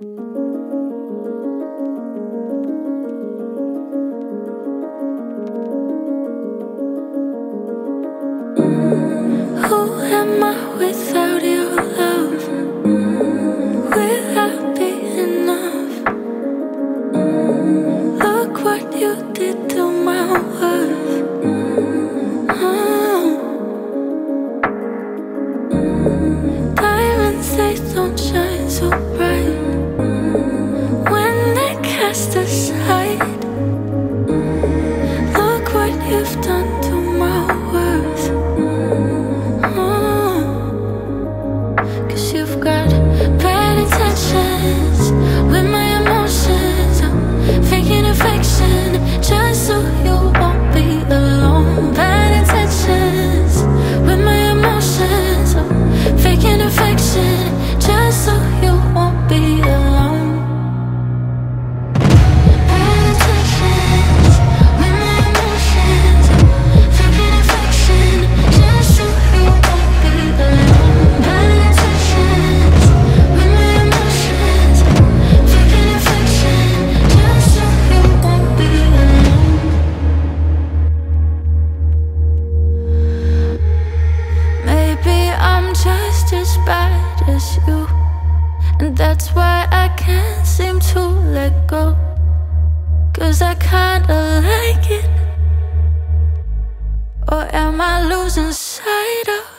Who am I without your love? Will I be enough? Look what you did to my worth. Diamonds, they don't shine so bright when they cast aside. Look what you've done to my worth. Cause you've got bad intentions with my emotions. I'm faking affection just so you won't be alone. Bad intentions with my emotions. I'm faking affection just so you won't be alone. Bad intentions with my emotions. I'm faking affection just so you won't be alone. Bad intentions with my emotions. I'm faking affection just so you won't be alone. Maybe I'm just as bad as you, and that's why I can't seem to let go. Cause I kinda like it. Or am I losing sight of